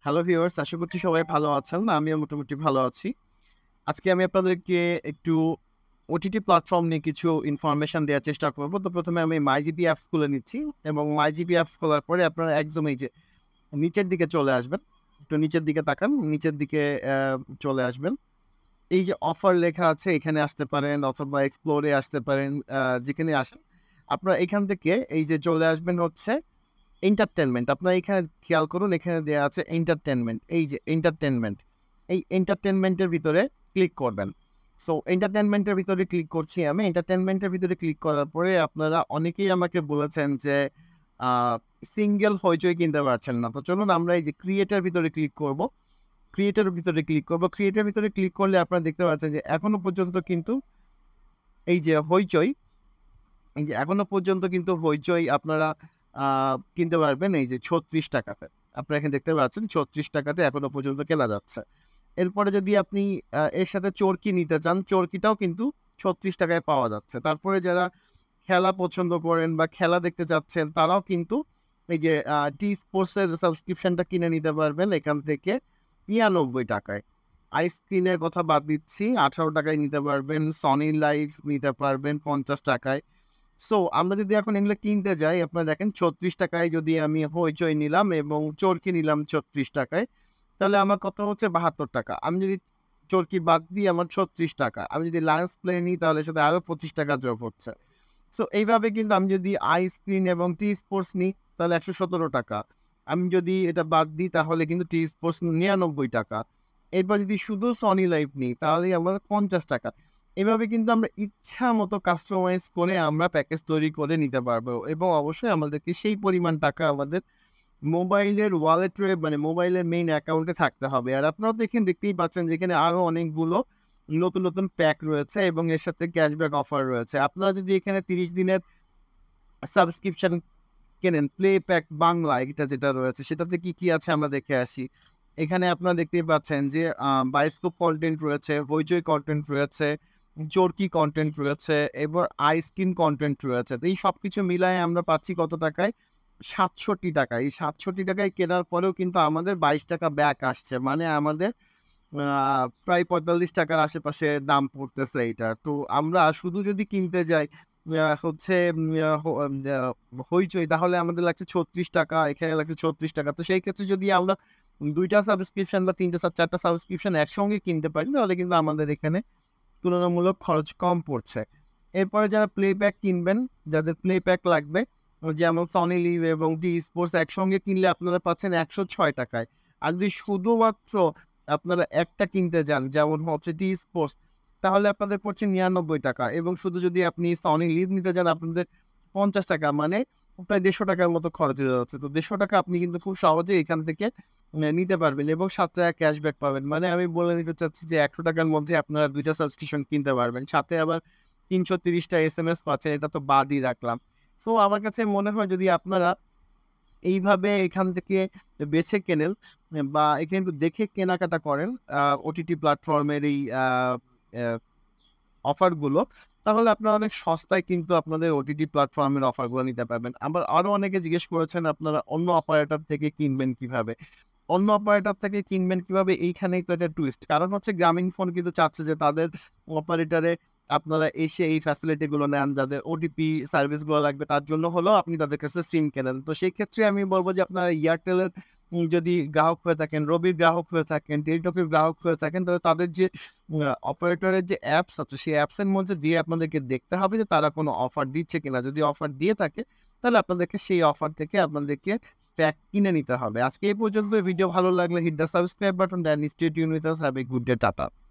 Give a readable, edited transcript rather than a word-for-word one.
Hello viewers, আশা করছি সবাই ভালো আছেন। আমিও মোটামুটি ভালো আছি। আজকে আমি আপনাদেরকে একটু ওটিটি প্ল্যাটফর্ম নিয়ে কিছু ইনফরমেশন দেওয়ার চেষ্টা করব। তো প্রথমে আমি মাইজিপি অ্যাপস খুলে নিচ্ছি এবং মাইজিপি অ্যাপস খোলার পরে আপনারা একদম এই যে নিচের দিকে চলে আসবেন। একটু নিচের দিকে তাকান, নিচের দিকে চলে আসবেন। এই যে অফার লেখা আছে এখানে আসতে পারেন অথবা এক্সপ্লোরে আসতে পারেন, যেখানে আসেন। আপনারা এখান থেকে এই যে চলে আসবেন হচ্ছে এন্টারটেনমেন্ট। আপনারা এখানে খেয়াল করুন, এখানে দেয়া আছে এন্টারটেনমেন্ট। এই যে এন্টারটেনমেন্ট, এই এন্টারটেনমেন্টের ভিতরে ক্লিক করবেন। সো এন্টারটেনমেন্টের ভিতরে ক্লিক করছি আমি। এন্টারটেনমেন্টের ভিতরে ক্লিক করার পরে আপনারা অনেকেই আমাকে বলেছেন যে আ সিঙ্গেল হইচই কিনতে পারছেন না। তো চলুন আমরা এই যে ক্রিয়েটের ভিতরে ক্লিক করব। ক্রিয়েটের ভিতরে ক্লিক করব। ক্রিয়েটের ভিতরে ক্লিক করলে আপনারা দেখতে পাচ্ছেন যে এখনো পর্যন্ত কিন্তু এই যে হইচই, এই যে এখনো পর্যন্ত কিন্তু হইচই আপনারা আ কিনতে পারবেন এই যে ৳৩৬ তে। আপনারা এখানে দেখতে পাচ্ছেন ৳৩৬ এখনো পর্যন্ত কেনা যাচ্ছে। এরপরে যদি আপনি এর সাথে চরকি নিতে চান, চরকিটাও কিন্তু ৳৩৬ পাওয়া যাচ্ছে। তারপরে যারা খেলা পছন্দ করেন বা খেলা দেখতে চাচ্ছেন, তারাও কিন্তু এই যে টি স্পোর্টস এর সাবস্ক্রিপশনটা কিনে নিতে পারবেন এখান থেকে ৳৯৯ য়। আইস্ক্রিনের কথা বাদ দিচ্ছি, ৳১৮ য় নিতে পারবেন। সনি লাইভ নিতে পারবেন ৳৫০ য়। সো আমরা যদি এখন এগুলো কিনতে যাই, আপনারা দেখেন ৳৩৬ য় যদি আমি হইচই নিলাম এবং চরকি নিলাম ৳৩৬ য়, তাহলে আমার কত হচ্ছে ৳৭২। আমি যদি চরকি বাদ দিই আমার ৳৩৬। আমি যদি লায়ন্স প্লে নিই তাহলে সাথে আরো ৳25 যোগ হচ্ছে। সো এইভাবে কিন্তু আমি যদি আইস্ক্রিন এবং টি স্পোর্টস নিই তাহলে ৳১১৭। আমি যদি এটা বাদ দিই তাহলে কিন্তু টি স্পোর্টস ৳৯৯। এরপর যদি শুধু সনি লাইভ নিই তাহলেই আমার ৳৫০। এভাবে কিন্তু আমরা ইচ্ছা মতো কাস্টমাইজ করে আমরা প্যাকেজ তৈরি করে নিতে পারবো এবং অবশ্যই আমাদেরকে সেই পরিমাণ টাকা আমাদের মোবাইলের ওয়ালেটে মানে মোবাইলের মেইন অ্যাকাউন্টে থাকতে হবে। আর আপনারা তো এখানে দেখতেই পাচ্ছেন যে এখানে আরো অনেকগুলো নতুন প্যাক রয়েছে এবং এর সাথে ক্যাশব্যাক অফার রয়েছে। আপনারা যদি এখানে ৩০ দিনের সাবস্ক্রিপশন কেনেন, প্লে প্যাক বাংলা এটা যেটা রয়েছে সেটাতে কি আছে আমরা দেখে আসি। এখানে আপনারা দেখতেই পাচ্ছেন যে বায়োস্কোপ কনটেন্ট রয়েছে, হইচই কনটেন্ট রয়েছে, চরকি কনটেন্ট রয়েছে, এবার আইস্ক্রিন কনটেন্ট রয়েছে। তো এই সবকিছু মিলায়ে আমরা পাচ্ছি কত টাকায়? ৳৬৭। এই ৳৬৭ কেনার পরেও কিন্তু আমাদের ৳২২ ব্যাক আসছে। মানে আমাদের প্রায় ৳৪৫ র আশেপাশে দাম পড়তেছে এইটার। তো আমরা শুধু যদি কিনতে যাই হচ্ছে আ হ হইচই তাহলে আমাদের লাগছে ৳৩৬, এখানে লাগছে ৳৩৬। তো সেই ক্ষেত্রে যদি আমরা ২ টা সাবস্ক্রিপশন বা ৩ টা ৪ টা সাবস্ক্রিপশন একসঙ্গে কিনতে পারি তাহলে কিন্তু আমাদের এখানে তুলনামূলক খরচ কম পড়ছে। এরপরে যারা প্লে প্যাক কিনবেন, যাদের প্লে প্যাক লাগবে, যেমন সনি লিভ এবং ডি স্পোর্টস একসঙ্গে কিনলে আপনারা পাচ্ছেন ৳১০৬ য়। আর যদি শুধুমাত্র আপনারা একটা কিনতে যান, যেমন হচ্ছে ডি স্পোর্টস, তাহলে আপনাদের পড়ছে ৳৯৯ এবং শুধু যদি আপনি সনি লিভ নিতে যান আপনাদের ৳৫০, মানে প্রায় ৳১৫০ র মতো খরচ হয়ে যাচ্ছে। তো ৳১৫০ আপনি কিন্তু খুব সহজেই এখান থেকে নিতে পারবেন এবং ৳৭ ক্যাশব্যাক পাবেন। মানে আমি বলে নিতে চাচ্ছি যে ৳১০০ র মধ্যে আপনারা ২ টা সাবস্ক্রিপশন কিনতে পারবেন। সাথে আবার ৩৩০ টা এসএমএস পাচ্ছেন, এটা তো বাদই রাখলাম। তো আমার কাছে মনে হয় যদি আপনারা এইভাবে এখান থেকে বেছে কেনেন বা এখানে একটু দেখে কেনাকাটা করেন ওটিটি প্ল্যাটফর্মের এই আ অ্যা অফারগুলো, তাহলে আপনারা অনেক সস্তায় কিন্তু আপনাদের ওটিটি প্ল্যাটফর্মের অফারগুলো নিতে পারবেন। আবার আরো অনেকে জিজ্ঞেস করেছেন আপনারা অন্য অপারেটর থেকে কিনবেন কিভাবে? অন্য অপারেটর থেকে কিনবেন কিভাবে? এইখানেই তো একটা টুইস্ট। কারণ হচ্ছে গ্রামীণফোন কিন্তু চাচ্ছে যে তাদের অপারেটরে আপনারা এসে এই ফ্যাসিলিটি গুলো নেন। যাদের ওটিপি সার্ভিস গুলো লাগবে তার জন্য হলেও আপনি তাদের কাছে সিম কেনেন। তো সেই ক্ষেত্রে আমি বলব যে আপনারা এয়ারটেলের যদি গ্রাহক হয়ে থাকেন, রবির গ্রাহক হয়ে থাকেন, টেলিটকের গ্রাহক হয়ে থাকেন, তাহলে তাদের যে অপারেটরের যে অ্যাপস আছে সেই অ্যাপসের মধ্যে দিয়ে আপনাদেরকে দেখতে হবে যে তারা কোনো অফার দিচ্ছে কিনা। যদি অফার দিয়ে থাকে তাহলে আপনাদেরকে সেই অফার থেকে আপনাদেরকে প্যাক কিনে নিতে হবে। আজকে এই পর্যন্ত। ভিডিও ভালো লাগলে hit the subscribe button, then stay tuned with us. Have a good day. Tata.